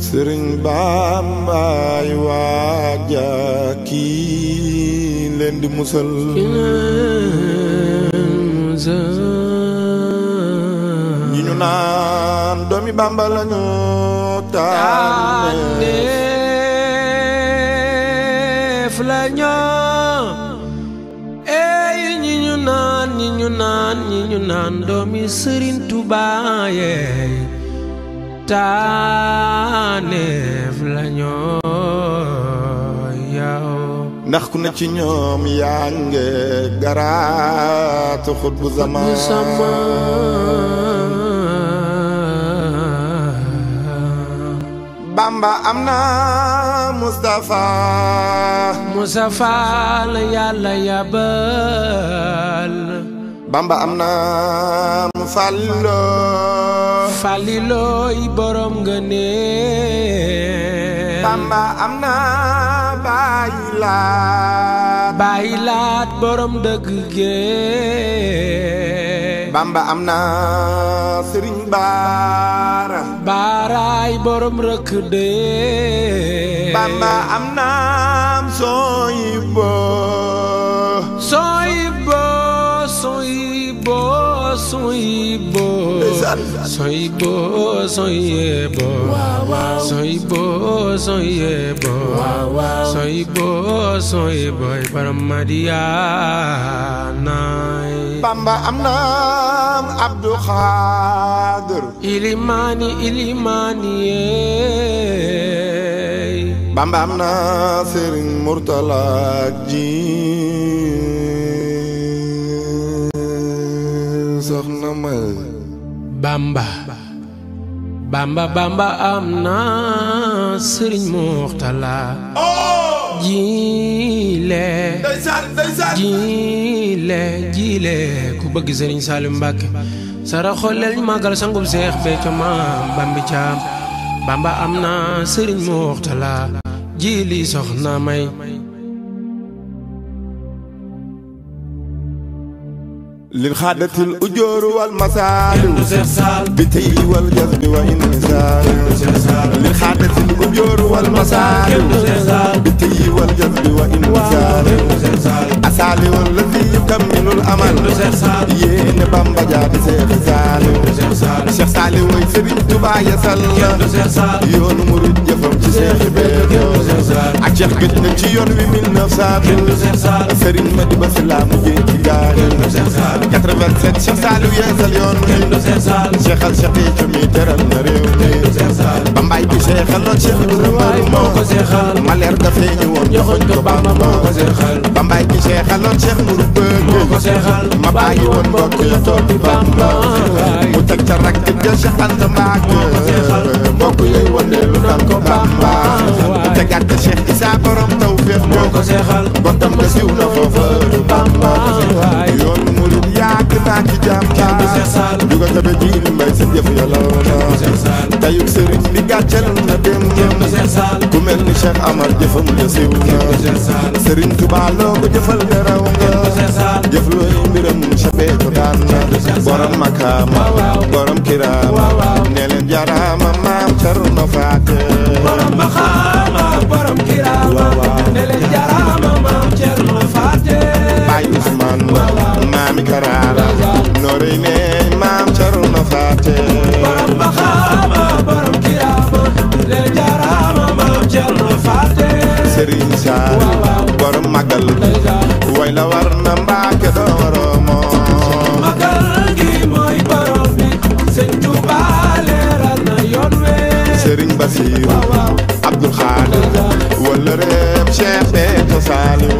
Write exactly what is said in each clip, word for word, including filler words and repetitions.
Sëriñ Bambaay waaja kii leen di musal ñi ñu naan doomi Bamba lañu tànneef lañu ey ñi ñu naan ñi ñu naan ñi ñu naan doomi Sëriñ Tuubaa yeey tànneef lañu yow ndax ku ne ci ñoom yaa nge garaatu xut bu zaman Bamba am na Mustafa Mustafa la Yàlla yabal Bamba am na mu Fallilu Fallilu yi borom ngëneel Bamba am na Baay Laat Baay Laat borom dëgg gee Bamba am na Sëriñ Baara Baaraay borom rëkk dee Bamba am na Soyibo Soyibo Soyibo Soyibo Soyibo Soyibo Soyibo Soyibo Soyibo Soyibo borom Madiyaana Bamba am na Abdu Xaadir Ilimaani Ilimaani Bamba am na Sëriñ Murtala ji soxna ma Bamba Bamba Bamba am na Sëriñ Murtala jiile jiile jiile ku bëgg Sëriñ Saaliw Mbàkke sara xooleel ñu màggal sangub Seex Béthio Maam Bambi Caam Bamba am na Sëriñ Murtala jiili soxna may lil xaadatil ujóor wal masaaliw bitey wal jazbi wa insaal lil xaadatil ujóor wal masaaliw bitey wal jazbi wa insaal asaali wal lazi yukammilul amal yéene Bamba jaabi Seex Saaliw Seex Saaliw way Sëriñ Tuubaa yasal yoonu murid jëfam ci Seex Béthio ak Seex gëj na ci yoon wi mille neuf cent Sëriñ Madiba Sylla mu jéem ci gaari quatre-vingt-sept Cheikh Saliou yeesal yoon wi Cheikh al Cheikh Béthio mi teral na réew mi Bambaay bi seexaloon Cheikh Ibrahima moo ko seexal Maleer ga feeñu woon joxoñ ko Bamba moo ko seexal Bambaay bi seexaloon Cheikh Mourou Bëgg moo ko seexal ma bàyyi woon mbokk ya toog di Bamba mu teg ca rakk ja Cheikh Anta Mbacke mbokk yooyu wondeelu naan ko Bamba mu tegaat ca Cheikh Issa borom tawfeex moo ko seexal gontam ga siw na foofa Bamba yoon murid yàgg naa ci jàmm jàmm juga tabe ji mbay sa jëf yàlla na tayuk sëriñ bi gàcceel na dem ku mel ni Cheikh Amar jëfam ja siw na Sëriñ Tuubaa loo ko jëfal nga raw nga jëf looy mbiram Cheikh Béthio daan na borom makaama borom kiraama ne leen jaraama maam Cerno Faate borom makaama borom kiraama ne leen jaraama maam Cerno Faate Baay Usmaan maami Karaara noorey ne maam Cerno Faate borom makaama borom kiraama ne leen jaraama maam Cerno Faate Sëriñ Saar borom magal way la war na Mbàkke doo waroo moom magal gi mooy borom bi Sëñ Tuubaa leeral na yoon we Sëriñ Basiiru Abdul Xaadir wala réeb Cheikh Béthio Saaliw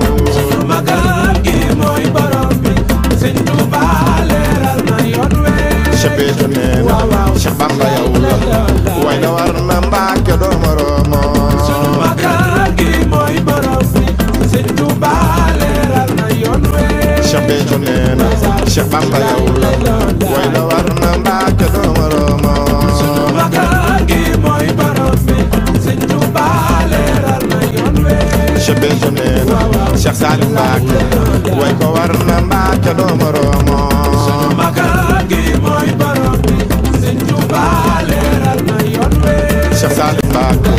magal gi mooy borom bi Sëñ Tuubaa leeral na yoon we Cheikh Béthio nee na Cheikh Bamba yow la way la war na Mbàkke doo waroo moom magal gi mooy borom bi Sëñ Tuubaa leeral na yoon we Cheikh Béthio nee na Cheikh Bamba yow la way la war na Mbàkke doo waroo moom magal gi mooy borom bi Sëñ Tuubaa leeral na yoon we Cheikh Béthio nee na Cheikh Saaliw Mbàkke way ko war na Mbàkke doo waroo moom magal gi mooy borom bi Sëñ Tuubaa leeral na yoon we Cheikh Saaliw Mbàkke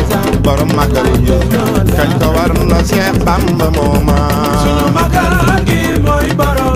borom magal gi kañ ko war na Seex Bamba mooma sunu magal gi mooy borom